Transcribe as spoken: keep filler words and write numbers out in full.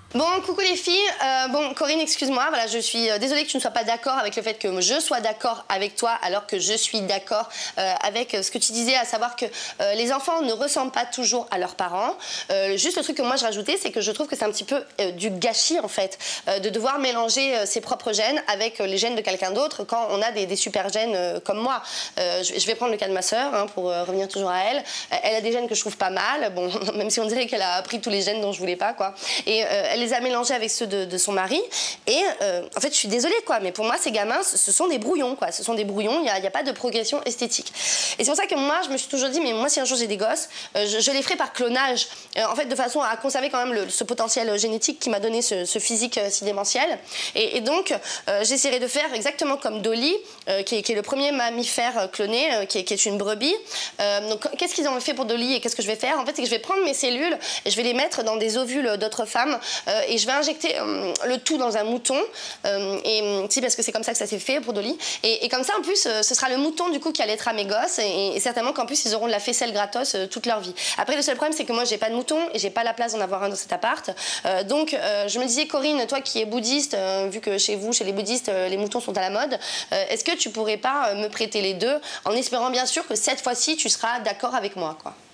Bon, coucou les filles. Euh, bon, Corinne, excuse-moi, voilà, je suis euh, désolée que tu ne sois pas d'accord avec le fait que je sois d'accord avec toi, alors que je suis d'accord euh, avec ce que tu disais, à savoir que euh, les enfants ne ressemblent pas toujours à leurs parents. Euh, juste le truc que moi je rajoutais, c'est que je trouve que c'est un petit peu euh, du gâchis, en fait, euh, de devoir mélanger euh, ses propres gènes avec euh, les gènes de quelqu'un d'autre quand on a des, des super gènes euh, comme moi. Euh, je, je vais prendre le cas de ma sœur, hein, pour euh, revenir toujours à elle. Euh, elle a des gènes que je trouve pas mal, bon, même si on dirait qu'elle a appris tous les gènes dont je voulais pas, quoi. Et euh, elle les a mélangés avec ceux de, de son mari. Et euh, en fait, je suis désolée, quoi, mais pour moi, ces gamins, ce sont des brouillons, quoi. Ce sont des brouillons, il n'y a, a pas de progression esthétique. Et c'est pour ça que moi, je me suis toujours dit, mais moi, si un jour j'ai des gosses, euh, je, je les ferai par clonage, euh, en fait, de façon à conserver quand même le, ce potentiel génétique qui m'a donné ce, ce physique euh, si démentiel. Et, et donc, euh, j'essaierai de faire exactement comme Dolly, euh, qui, est, qui est le premier mammifère cloné, euh, qui, est, qui est une brebis. Euh, donc, qu'est-ce qu'ils ont fait pour Dolly et qu'est-ce que je vais faire? En fait, c'est que je vais prendre mes cellules et je vais les mettre dans des ovules d'autres femmes euh, et je vais injecter euh, le tout dans un mouton. Euh, et si, parce que c'est comme ça que ça s'est fait pour Dolly. Et, et comme ça, en plus, euh, ce sera le mouton du coup qui allaitera mes gosses et, et certainement qu'en plus ils auront de la faisselle gratos euh, toute leur vie. Après, le seul problème, c'est que moi, j'ai pas de mouton et j'ai pas la place d'en avoir un dans cet appart. Euh, donc, euh, je me disais, Corinne, toi qui es bouddhiste, euh, vu que chez vous, chez les bouddhistes, euh, les moutons sont à la mode, euh, est-ce que tu pourrais pas euh, me prêter les deux, en espérant bien sûr que cette fois-ci, tu seras d'accord avec moi, quoi.